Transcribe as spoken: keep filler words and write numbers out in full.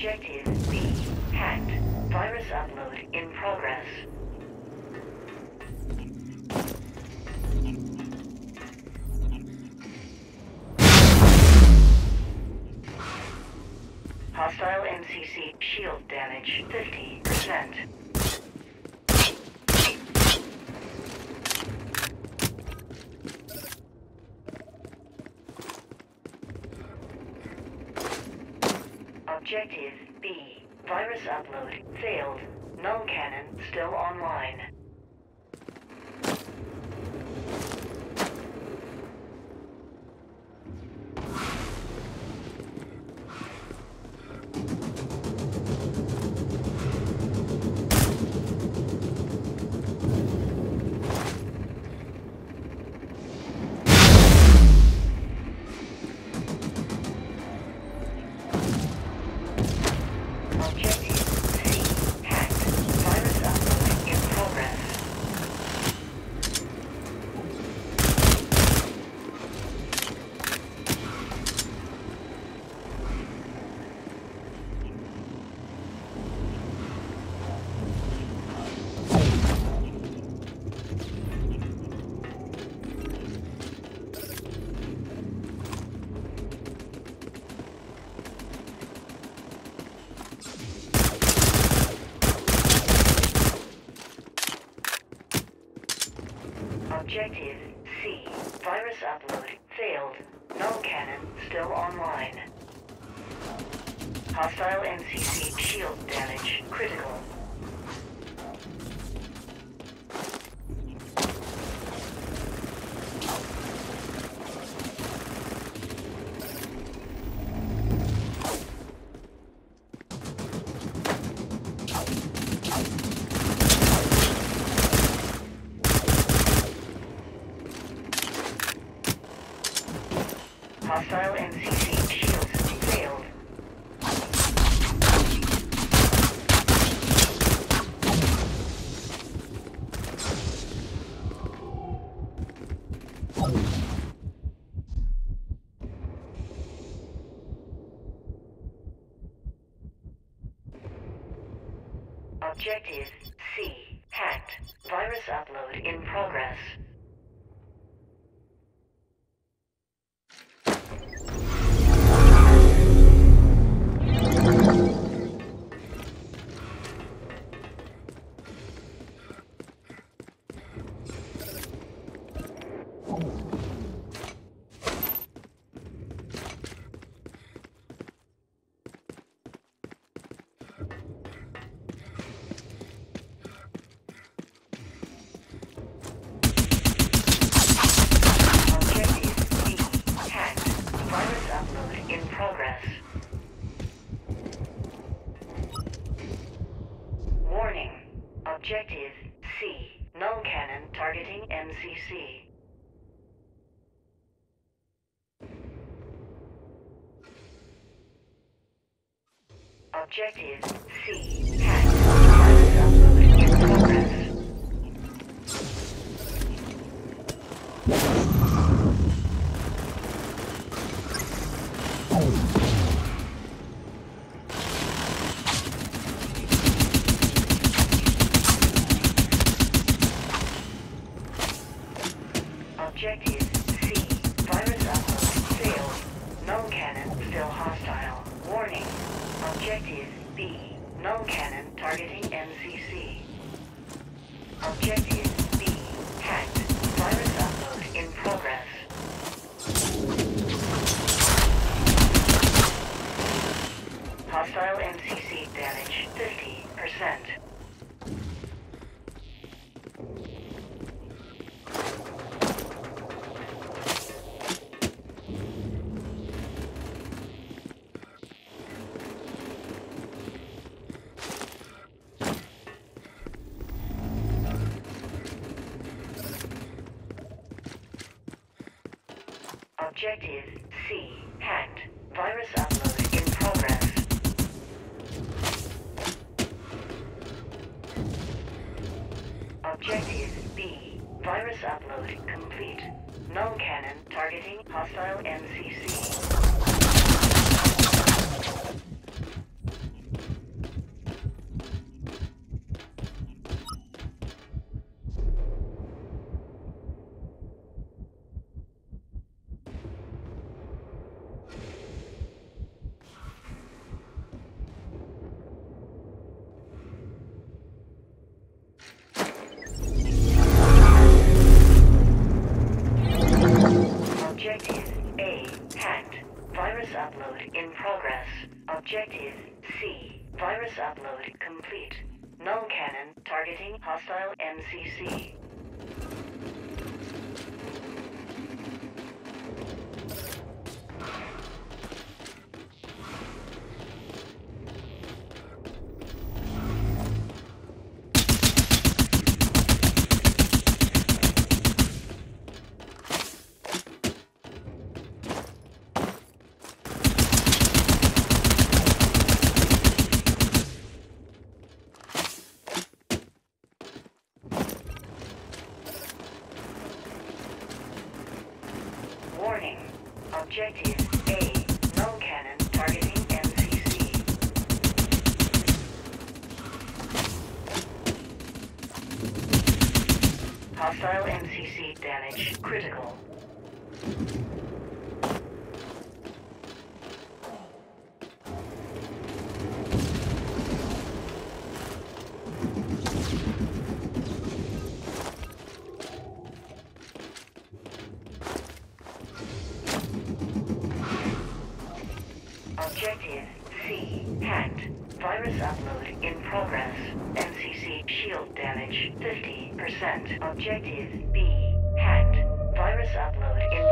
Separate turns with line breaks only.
Objective B hacked. Virus upload in progress. Hostile M C C shield damage fifty percent. Objective B. Virus upload failed. Null cannon still online. Objective C. Virus upload failed. Null cannon still online. Hostile M C C shield damage critical. Hostile M C C shields failed. Objective C hacked. Virus upload in progress. Objective C. Null cannon targeting M C C. Objective C. Hacked. Virus upload in progress. Objective C. Virus upload failed. Null cannon still hostile. Warning. Objective B. Null cannon targeting M C C. Objective B. Hacked. Virus upload in progress. Hostile M C C damage fifty percent. Objective C. Hacked. Virus upload in progress. Objective B. Virus upload complete. Null cannon targeting hostile M C C. Objective A hacked. Virus upload in progress. Objective C. Virus upload complete. Null cannon targeting hostile M C C. Warning. Objective A. Null cannon targeting M C C. Hostile M C C damage critical. Objective C hacked. Virus upload in progress. M C C shield damage fifty percent. Objective B hacked. Virus upload in